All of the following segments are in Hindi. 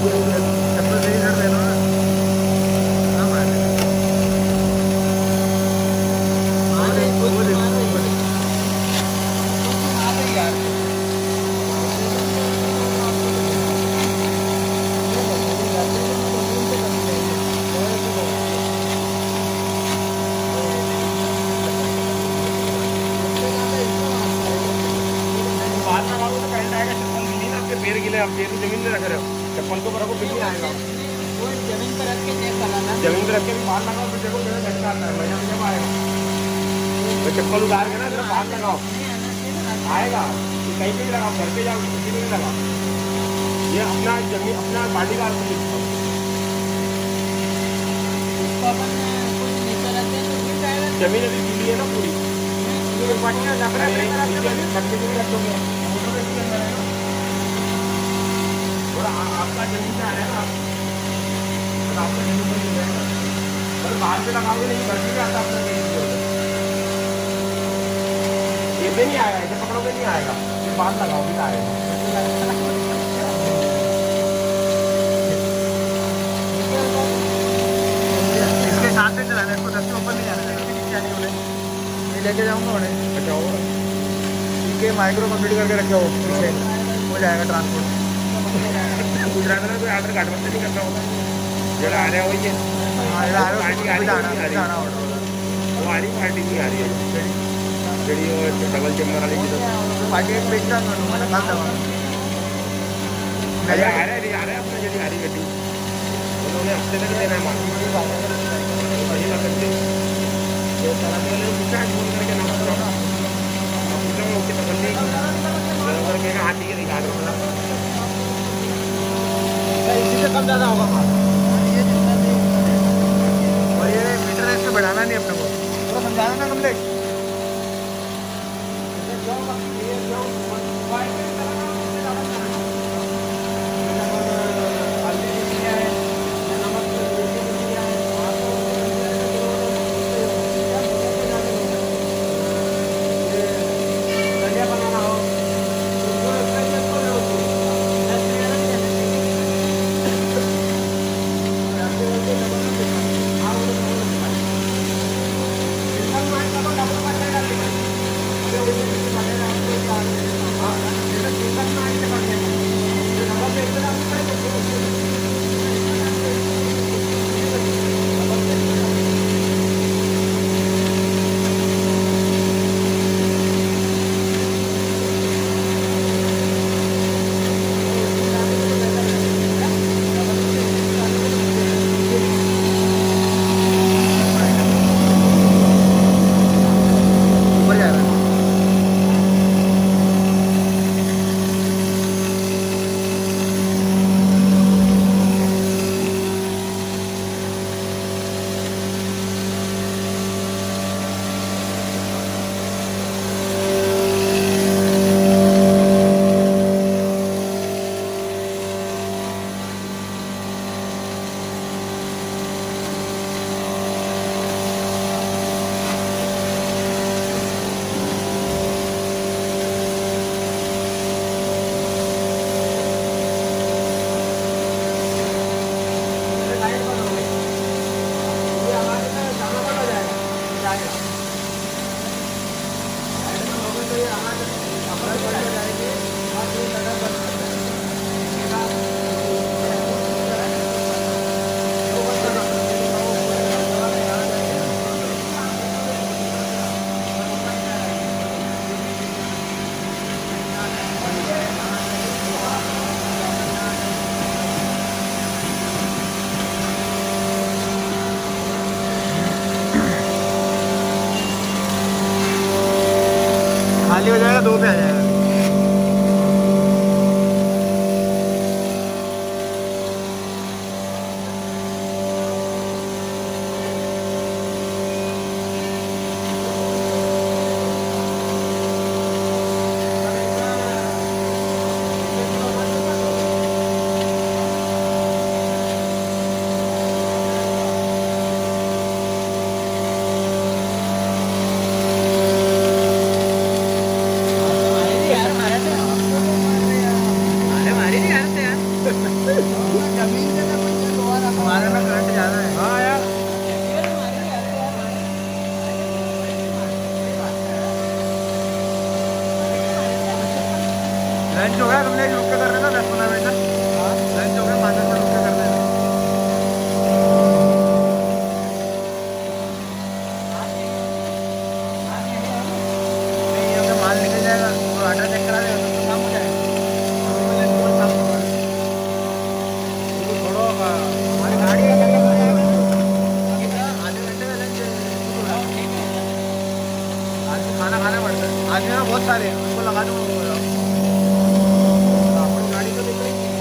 चप्पल सही कर दे लो ना। हाँ मार दे। वो देखो यार पैर गिले, आप पैर जमीन में रख रहे हो, चप्पल को रखो फिर नहीं आएगा। जमीन पर रख के चेक करना, जमीन पे रख के भी बाहर लगाओ, फिर देखो मेरा झटका आता है, मजा जब आएगा तो चप्पल उतार के ना जरा बाहर लगाओ, आएगा। कहीं पे भी लगाओ, घर पे जाओ, किसी में भी लगाओ। ये अपना जमीन अपना बाडी का जमीन अभी गीली है ना पूरी, आपका जमीन से आ रहा है ना, आपका जमीन पर मिल जाएगा। अगर बाहर से लगाओगे नहीं, घर पे आता आपका ये भी नहीं आएगा, ऐसे पकड़ोगे नहीं आएगा, फिर बाहर लगाओगे तो आएगा। इसके साथ से चलाना है, इसको 10 से ऊपर नहीं जाना चाहिए, नीचे आने वाले ये लेके जाऊँगा उन्हें। अच्छा होगा ठीक है, माइक्रो कंप्लीट करके रखे हो, पीछे हो जाएगा ट्रांसपोर्ट। गुजरात में कोई आधार कार्ड बंद नहीं करता होता, जरा आ रहा है वही है। पार्टी आ रही पार्टी नहीं आ रही है, जड़ी डबल चेम्बर वाली पार्टी बेचता आ रहा है अपना जड़ी आ रही बेटी, उन्होंने हफ्ते तक देना है मार्केट वही ना करते करके ना करके ना हाथी के दिखा दो, इसी से कम ज़्यादा होगा माल। और ये मीटर है, इसको बढ़ाना नहीं अपने को, थोड़ा समझाना ना कम ले। खाली हो जाएगा, 2 पे आ जाएगा। हमारी गाड़ी है आधे घंटे का लंच आज खाना खाना पड़ता है। आज मेरा बहुत सारे हैं, उनको लगा दूँगा। अपनी गाड़ी तो देख रही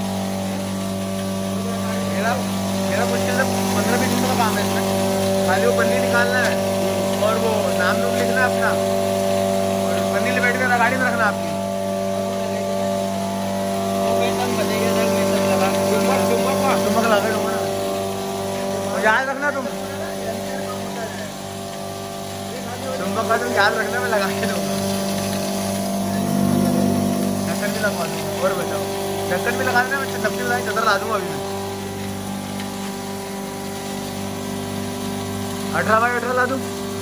मेरा मुश्किल से 15-20 मिनट का काम है इसमें। खाली वो पन्नी निकालना है और वो नाम नूम लिखना है अपना, और पन्नी लपेट कर गाड़ी में रखना आपकी। चुम्बक लगा दूंगा, याद रखना तुम चुम्बक का, तुम याद रखना, मैं लगा के दूंगा। ढक्कन भी लगवा दूंगा। और बताओ, ढक्कन भी लगा देना, मैं सब्जी लगाई चदर ला दूंगा अभी मैं। 18x18 ला दूँ।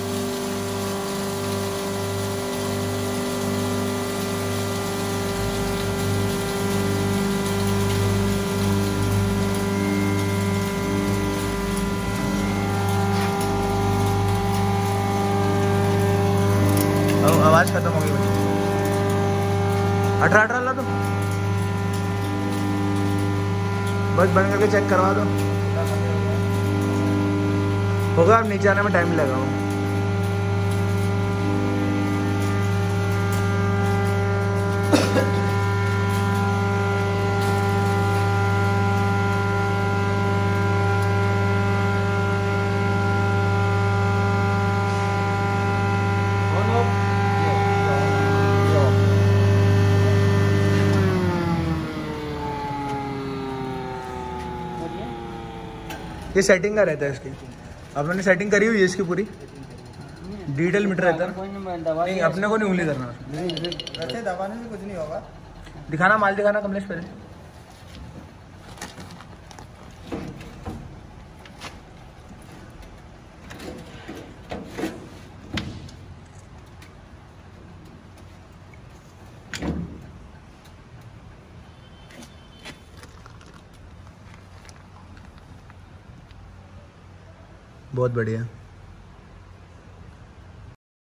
आवाज खत्म हो गई भाई। 18x18 ला दो, बस बंद करके चेक करवा दो। होगा, अब नीचे आने में टाइम लगा हो। ये सेटिंग का रहता है इसकी, अपने सेटिंग करी हुई है इसकी पूरी, डिटेल मीटर रहता है। नहीं, अपने को नहीं उंगली करना, वैसे दबाने से कुछ नहीं होगा। दिखाना, माल दिखाना कमलेश पहले। बहुत बढ़िया।